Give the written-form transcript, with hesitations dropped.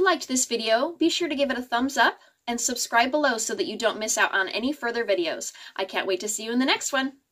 liked this video, be sure to give it a thumbs up and subscribe below so that you don't miss out on any further videos. I can't wait to see you in the next one.